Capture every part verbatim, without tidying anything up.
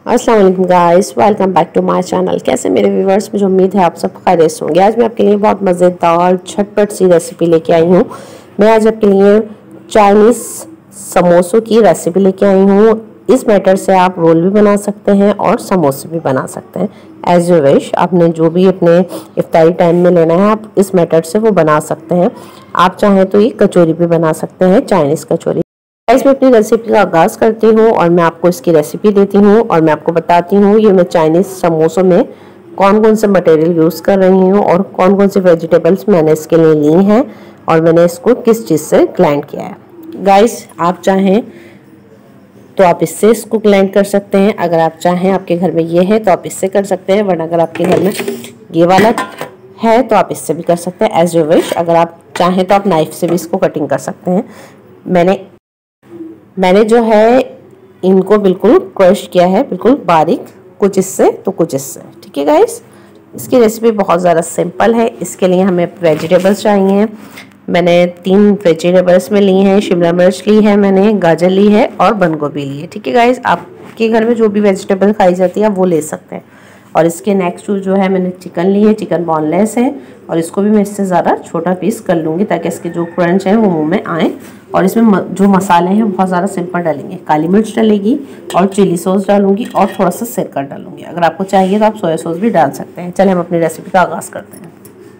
अस्सलाम वालेकुम guys, welcome back to my channel. कैसे मेरे व्यूवर्स, मुझे उम्मीद है आप सब खैरियत से होंगे। आज मैं आपके लिए बहुत मज़ेदार झटपट सी रेसिपी लेके आई हूँ। मैं आज आपके लिए चाइनीज़ समोसों की रेसिपी लेके आई हूँ। इस बैटर से आप रोल भी बना सकते हैं और समोसे भी बना सकते हैं, एज यू विश। आपने जो भी अपने इफ्तारी टाइम में लेना है आप इस मेथड से वो बना सकते हैं। आप चाहें तो ये कचौरी भी बना सकते हैं, चाइनीज़ कचौरी। गाइस, मैं अपनी रेसिपी का आगाज़ करती हूँ और मैं आपको इसकी रेसिपी देती हूँ और मैं आपको बताती हूँ ये मैं चाइनीज़ समोसों में कौन कौन से मटेरियल यूज़ कर रही हूँ और कौन कौन सी वेजिटेबल्स मैंने इसके लिए ली हैं और मैंने इसको किस चीज़ से ग्राइंड किया है। गाइस, आप चाहें तो आप इससे इसको ग्राइंड कर सकते हैं। अगर आप चाहें, आपके घर में ये है तो आप इससे कर सकते हैं, वरना अगर आपके घर में ये वाला है तो आप इससे भी कर सकते हैं, एज यू विश। अगर आप चाहें तो आप नाइफ से भी इसको कटिंग कर सकते हैं। मैंने मैंने जो है इनको बिल्कुल क्रश किया है, बिल्कुल बारीक, कुछ इससे तो कुछ इससे। ठीक है गाइस, इसकी रेसिपी बहुत ज़्यादा सिंपल है। इसके लिए हमें वेजिटेबल्स चाहिए। मैंने तीन वेजिटेबल्स में ली हैं। शिमला मिर्च ली है, मैंने गाजर ली है और बंद गोभी ली है। ठीक है गाइस, आपके घर में जो भी वेजिटेबल खाई जाती है आप वो ले सकते हैं। और इसके नेक्स्ट जो है मैंने चिकन ली है, चिकन बोनलेस है और इसको भी मैं इससे ज़्यादा छोटा पीस कर लूँगी ताकि इसके जो क्रंच है वो मुंह में आए। और इसमें जो मसाले हैं बहुत ज़्यादा सिंपल डालेंगे। काली मिर्च डालेगी और चिली सॉस डालूंगी और थोड़ा सा सिरका डालूंगी। अगर आपको चाहिए तो आप सोया सॉस भी डाल सकते हैं। चलिए हम अपनी रेसिपी का आगाज़ करते हैं।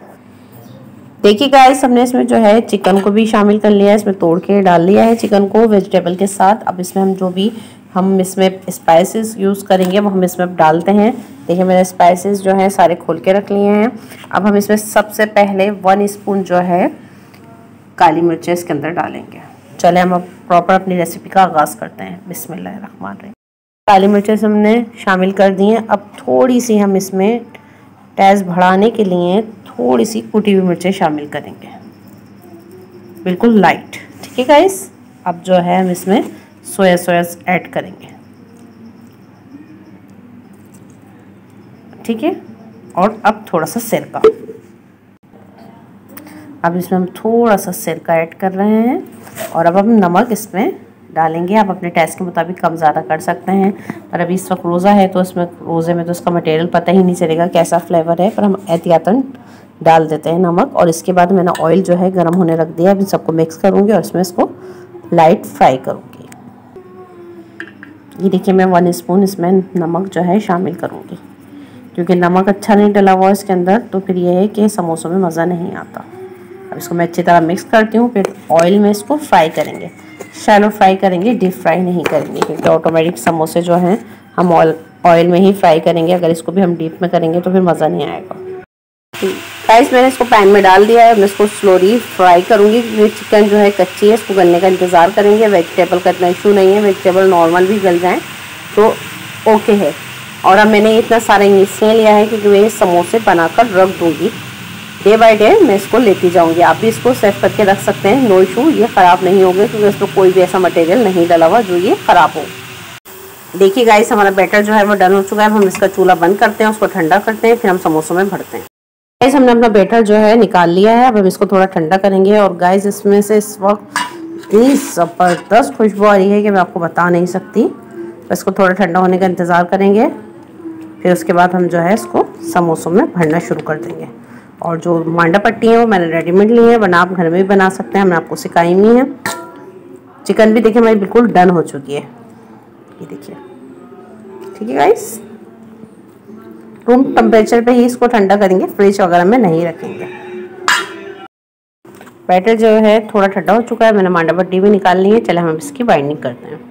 देखिए गाइस, हमने इसमें जो है चिकन को भी शामिल कर लिया है, इसमें तोड़ के डाल लिया है चिकन को वेजिटेबल के साथ। अब इसमें हम जो भी हम इसमें स्पाइसेस यूज़ करेंगे वो हम इसमें डालते हैं। देखिए मैंने स्पाइसेस जो है सारे खोल के रख लिए हैं। अब हम इसमें सबसे पहले वन स्पून जो है काली मिर्च इसके अंदर डालेंगे। चले हम अब प्रॉपर अपनी रेसिपी का आगाज़ करते हैं। बिस्मिल्लाहिर्रहमानिर्रहीम। काली मिर्चें हमने शामिल कर दी हैं। अब थोड़ी सी हम इसमें टेस्ट बढ़ाने के लिए थोड़ी सी कुटी हुई मिर्चें शामिल करेंगे, बिल्कुल लाइट। ठीक है गाइस, अब जो है हम इसमें सोया सॉस ऐड करेंगे। ठीक है, और अब थोड़ा सा सिरका। अब इसमें हम थोड़ा सा सिरका ऐड कर रहे हैं और अब हम नमक इसमें डालेंगे। आप अपने टेस्ट के मुताबिक कम ज़्यादा कर सकते हैं। पर अभी इस वक्त रोज़ा है तो इसमें रोज़े में तो इसका मटेरियल पता ही नहीं चलेगा कैसा फ्लेवर है, पर हम एहतियातन डाल देते हैं नमक। और इसके बाद मैंने ऑयल जो है गर्म होने रख दिया। अभी सबको मिक्स करूँगी और इसमें इसको लाइट फ्राई करूँगी। ये देखिए मैं वन स्पून इसमें नमक जो है शामिल करूँगी, क्योंकि नमक अच्छा नहीं डला हुआ इसके अंदर तो फिर ये है कि समोसों में मज़ा नहीं आता। अब इसको मैं अच्छी तरह मिक्स करती हूँ। फिर ऑयल में इसको फ्राई करेंगे, शैलो फ्राई करेंगे, डीप फ्राई नहीं करेंगे, क्योंकि ऑटोमेटिक समोसे जो हैं हम ऑयल ऑयल में ही फ्राई करेंगे। अगर इसको भी हम डीप में करेंगे तो फिर मज़ा नहीं आएगा। गाइस, मैंने इसको पैन में डाल दिया है। मैं इसको स्लोली फ्राई करूँगी क्योंकि चिकन जो है कच्ची है, इसको गलने का इंतज़ार करेंगे। वेजिटेबल का इतना इशू नहीं है, वेजिटेबल नॉर्मल भी गल जाएँ तो ओके है। और अब मैंने इतना सारा इंग्रेडिएंट लिया है क्योंकि मैं समोसे बनाकर रख दूँगी। डे बाय डे मैं इसको लेती जाऊंगी। आप भी इसको सेव करके रख सकते हैं, नो इशू। ये ख़राब नहीं होंगे क्योंकि इसमें कोई भी ऐसा मटेरियल नहीं डला हुआ जो ये ख़राब हो। देखिए गाइस, हमारा बैटर जो है वो डन हो चुका है। हम इसका चूल्हा बंद करते हैं, उसको ठंडा करते हैं, फिर हम समोसों में भरते हैं। गाइस, हमने अपना बैटर जो है निकाल लिया है। अब हम इसको थोड़ा ठंडा करेंगे। और गाइस, इसमें से इस वक्त इतनी ज़बरदस्त खुशबू आ रही है कि मैं आपको बता नहीं सकती। तो इसको थोड़ा ठंडा होने का इंतज़ार करेंगे, फिर उसके बाद हम जो है इसको समोसों में भरना शुरू कर देंगे। और जो मांडा पट्टी है वो मैंने रेडीमेड ली है, वरना आप घर में भी बना सकते हैं, हमने आपको सिखाई हुई है। चिकन भी देखिए हमारी बिल्कुल डन हो चुकी है, ये देखिए। ठीक है गाइस, रूम टेम्परेचर पे ही इसको ठंडा करेंगे, फ्रिज वगैरह में नहीं रखेंगे। बैटर जो है थोड़ा ठंडा हो चुका है, मैंने मांडा पट्टी भी निकाल ली है। चले हम इसकी बाइंडिंग करते हैं।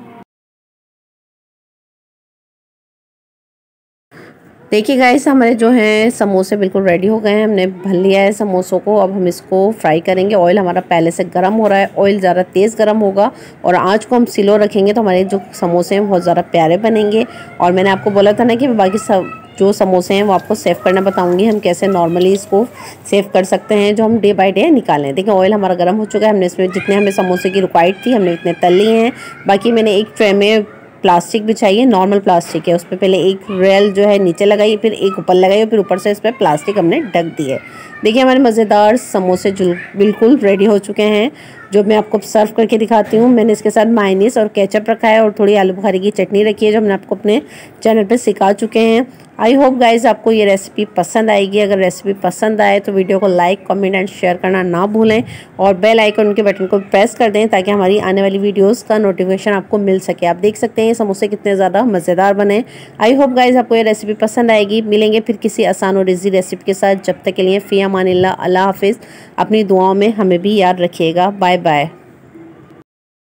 देखिए गाइस, हमारे जो हैं समोसे बिल्कुल रेडी हो गए हैं। हमने भर लिया है समोसों को। अब हम इसको फ्राई करेंगे। ऑयल हमारा पहले से गर्म हो रहा है, ऑयल ज़्यादा तेज़ गर्म होगा और आंच को हम स्लो रखेंगे तो हमारे जो समोसे हैं बहुत ज़्यादा प्यारे बनेंगे। और मैंने आपको बोला था ना कि मैं बाकी सब जो समोसे हैं वो आपको सेव करना बताऊंगी, हम कैसे नॉर्मली इसको सेव कर सकते हैं जो हम डे बाय डे निकालें। देखिए ऑयल हमारा गर्म हो चुका है। हमने इसमें जितने हमें समोसे की रिक्वायर्ड थी हमने इतने तल लिए हैं। बाकी मैंने एक ट्रे में प्लास्टिक बिछाई है, नॉर्मल प्लास्टिक है, उस पर पहले एक रेल जो है नीचे लगाई, फिर एक ऊपर लगाई और फिर ऊपर से इस पर प्लास्टिक हमने ढक दी है। देखिए हमारे मज़ेदार समोसे बिल्कुल रेडी हो चुके हैं जो मैं आपको सर्व करके दिखाती हूँ। मैंने इसके साथ मायोनीज और केचप रखा है और थोड़ी आलू बुखारे की चटनी रखी है जो हमने आपको अपने चैनल पे सिखा चुके हैं। आई होप गाइज आपको ये रेसिपी पसंद आएगी। अगर रेसिपी पसंद आए तो वीडियो को लाइक, कमेंट एंड शेयर करना ना भूलें और बेल आइकन के बटन को प्रेस कर दें ताकि हमारी आने वाली वीडियोस का नोटिफिकेशन आपको मिल सके। आप देख सकते हैं समोसे कितने ज़्यादा मज़ेदार बने। आई होप गाइज आपको ये रेसिपी पसंद आएगी। मिलेंगे फिर किसी आसान और ईजी रेसिपी के साथ। जब तक के लिए फ़ी अमानिल्लाह, अल्लाह हाफिज़। अपनी दुआओं में हमें भी याद रखिएगा। Bye bye.